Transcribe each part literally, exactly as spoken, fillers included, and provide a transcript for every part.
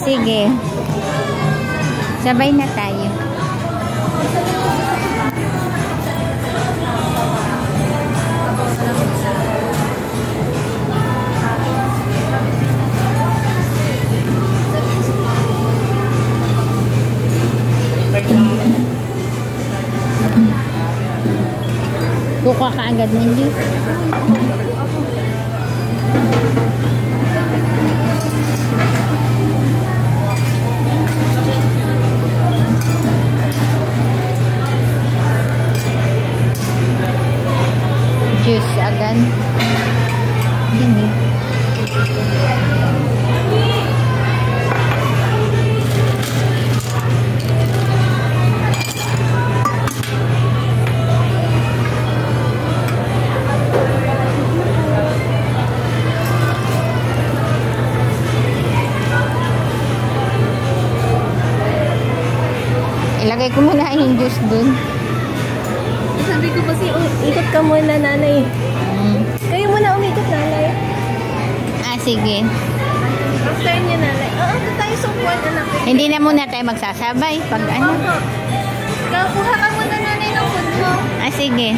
Sige. Sabay na tayo. Kukuha ka agad ng juice. Juice agad. Gini. Ilagay ko muna yung juice dun. Sabi ko kasi, oh, ikot ka muna, nanay. Mm. Kayo muna umikot, nanay. Ah, sige. After niya, nanay. Oo, oh, tayo support, anak. Hindi na muna tayo magsasabay. Pag ano. Opo. Kuha ka muna, nanay, ng food mo. Ah, sige.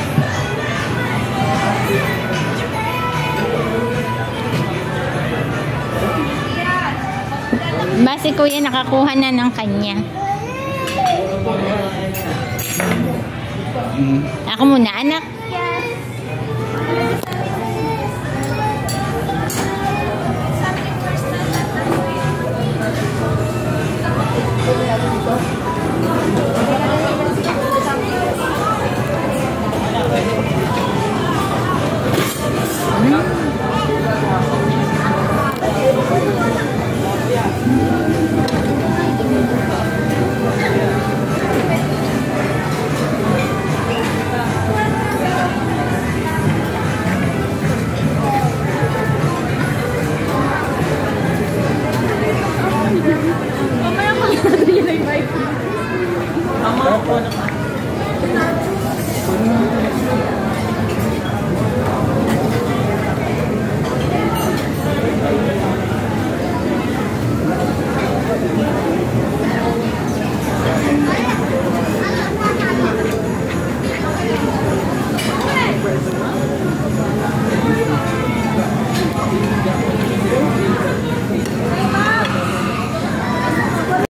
Base kuya nakakuha na ng kanya. Ako muna, anak.